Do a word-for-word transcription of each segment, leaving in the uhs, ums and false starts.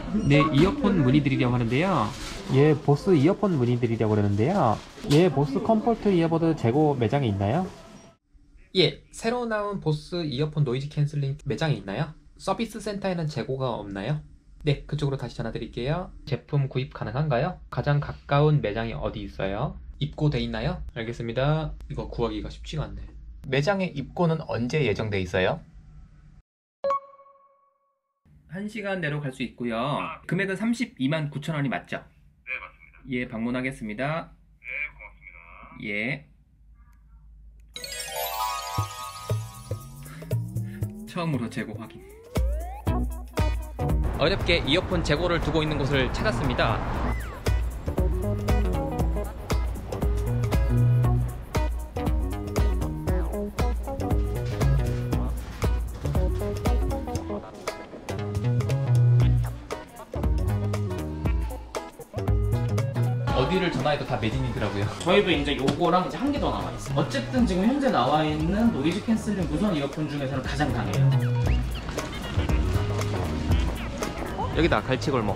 네, 이어폰 문의드리려고 하는데요. 예, 보스 이어폰 문의드리려고 그러는데요. 예, 보스 컴포트 이어버드 재고 매장에 있나요? 예, 새로 나온 보스 이어폰 노이즈 캔슬링 매장에 있나요? 서비스 센터에는 재고가 없나요? 네, 그쪽으로 다시 전화 드릴게요. 제품 구입 가능한가요? 가장 가까운 매장이 어디 있어요? 입고돼 있나요? 알겠습니다. 이거 구하기가 쉽지가 않네. 매장의 입고는 언제 예정돼 있어요? 한 시간 내로 갈 수 있고요. 아, 금액은 삼십이만 구천 원이 맞죠? 네, 맞습니다. 예, 방문하겠습니다. 네, 고맙습니다. 예. 처음으로 재고 확인. 어렵게 이어폰 재고를 두고 있는 곳을 찾았습니다. 어디를 전화해도 다 매진이더라고요. 저희도 이제 요거랑 이제 한 개 더 남아 있어요. 어쨌든 지금 현재 나와 있는 노이즈 캔슬링 무선 이어폰 중에서는 가장 강해요. 여기다 갈치골목.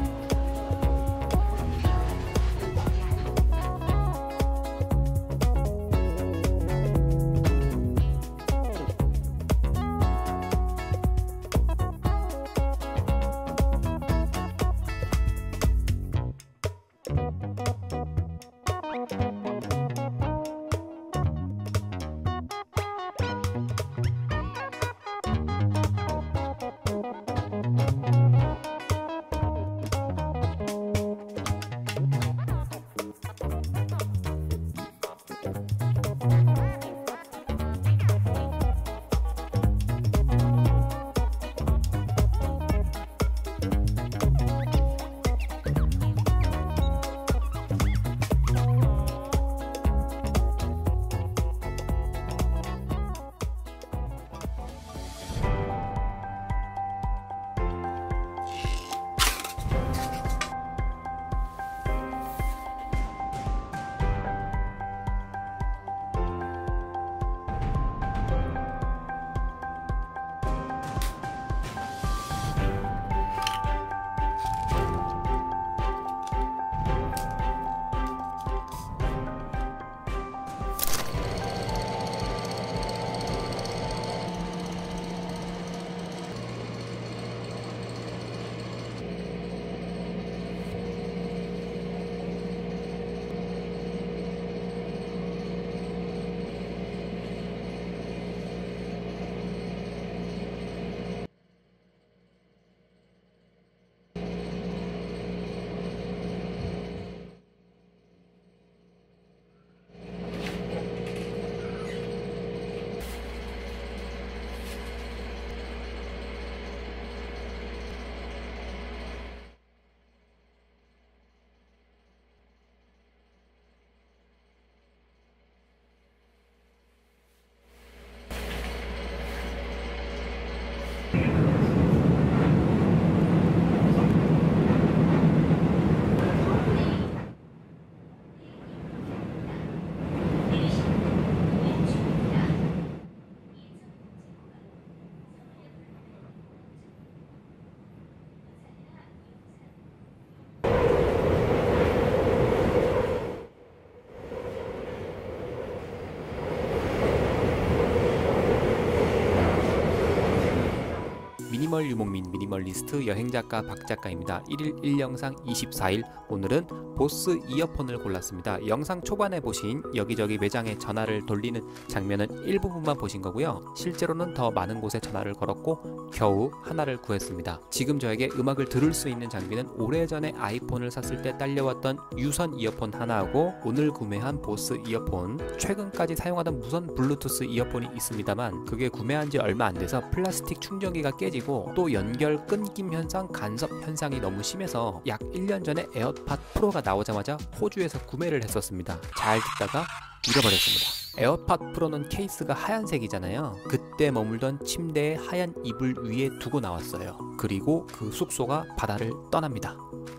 미니멀 유목민 미니멀리스트 여행작가 박작가입니다. 일 일 일 영상 이십사 일 오늘은 보스 이어폰을 골랐습니다. 영상 초반에 보신 여기저기 매장에 전화를 돌리는 장면은 일부분만 보신 거고요. 실제로는 더 많은 곳에 전화를 걸었고 겨우 하나를 구했습니다. 지금 저에게 음악을 들을 수 있는 장비는 오래전에 아이폰을 샀을 때 딸려왔던 유선 이어폰 하나하고 오늘 구매한 보스 이어폰, 최근까지 사용하던 무선 블루투스 이어폰이 있습니다만 그게 구매한 지 얼마 안 돼서 플라스틱 충전기가 깨지고 또 연결 끊김 현상, 간섭 현상이 너무 심해서 약 일 년 전에 에어팟 프로가 나오자마자 호주에서 구매를 했었습니다. 잘 듣다가 잃어버렸습니다. 에어팟 프로는 케이스가 하얀색이잖아요. 그때 머물던 침대에 하얀 이불 위에 두고 나왔어요. 그리고 그 숙소가 바다를 떠납니다.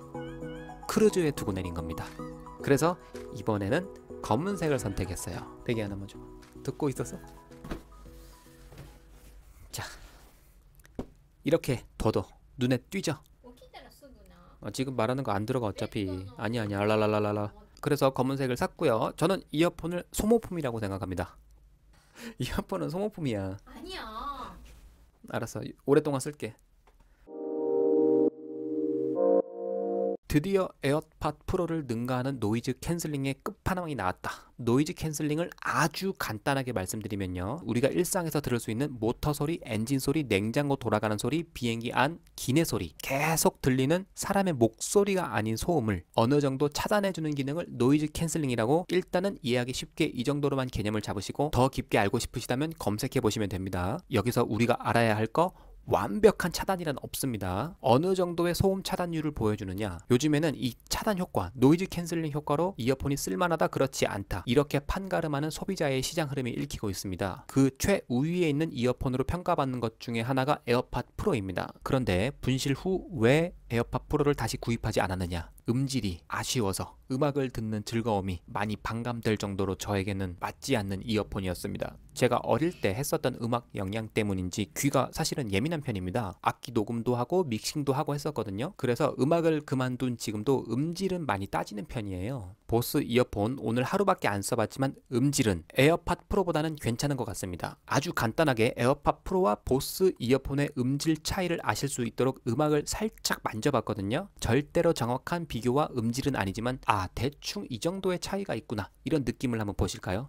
크루즈에 두고 내린 겁니다. 그래서 이번에는 검은색을 선택했어요. 대기 하나만 줘. 듣고 있었어? 자, 이렇게 둬도 눈에 띄죠? 어, 지금 말하는 거 안 들어가 어차피. 아니 아니 알랄랄랄라. 그래서 검은색을 샀고요. 저는 이어폰을 소모품이라고 생각합니다. 이어폰은 소모품이야. 아니야. 알았어. 오랫동안 쓸게. 드디어 에어팟 프로를 능가하는 노이즈 캔슬링의 끝판왕이 나왔다. 노이즈 캔슬링을 아주 간단하게 말씀드리면요. 우리가 일상에서 들을 수 있는 모터 소리, 엔진 소리, 냉장고 돌아가는 소리, 비행기 안 기내 소리, 계속 들리는 사람의 목소리가 아닌 소음을 어느 정도 차단해주는 기능을 노이즈 캔슬링이라고 일단은 이해하기 쉽게 이 정도로만 개념을 잡으시고 더 깊게 알고 싶으시다면 검색해 보시면 됩니다. 여기서 우리가 알아야 할 거 완벽한 차단이란 없습니다. 어느 정도의 소음 차단율을 보여주느냐, 요즘에는 이 차단 효과, 노이즈 캔슬링 효과로 이어폰이 쓸만하다 그렇지 않다 이렇게 판가름하는 소비자의 시장 흐름이 읽히고 있습니다. 그 최우위에 있는 이어폰으로 평가받는 것 중에 하나가 에어팟 프로입니다. 그런데 분실 후 왜 에어팟 프로를 다시 구입하지 않았느냐, 음질이 아쉬워서 음악을 듣는 즐거움이 많이 반감될 정도로 저에게는 맞지 않는 이어폰이었습니다. 제가 어릴 때 했었던 음악 영향 때문인지 귀가 사실은 예민한 편입니다. 악기 녹음도 하고 믹싱도 하고 했었거든요. 그래서 음악을 그만둔 지금도 음질은 많이 따지는 편이에요. 보스 이어폰 오늘 하루밖에 안 써봤지만 음질은 에어팟 프로보다는 괜찮은 것 같습니다. 아주 간단하게 에어팟 프로와 보스 이어폰의 음질 차이를 아실 수 있도록 음악을 살짝 만져봤거든요. 절대로 정확한 비교와 음질은 아니지만 아 대충 이 정도의 차이가 있구나 이런 느낌을 한번 보실까요?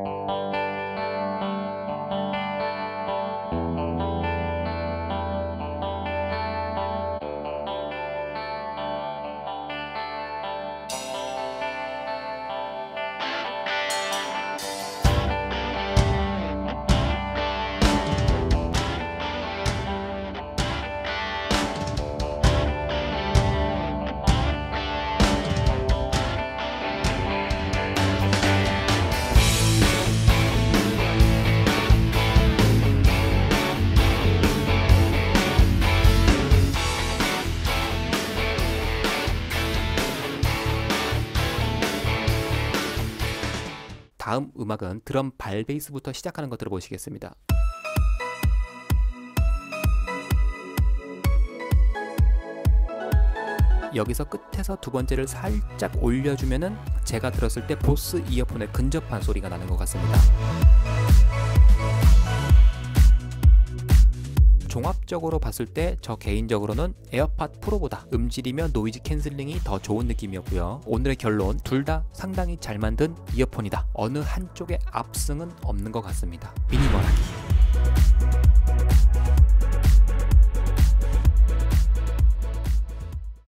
다음 음악은 드럼 발 베이스부터 시작하는 거 들어보시겠습니다. 여기서 끝에서 두 번째를 살짝 올려주면은 제가 들었을 때 보스 이어폰에 근접한 소리가 나는 것 같습니다. 종합적으로 봤을 때 저 개인적으로는 에어팟 프로보다 음질이며 노이즈 캔슬링이 더 좋은 느낌이었고요. 오늘의 결론, 둘 다 상당히 잘 만든 이어폰이다. 어느 한쪽의 압승은 없는 것 같습니다. 미니멀하기.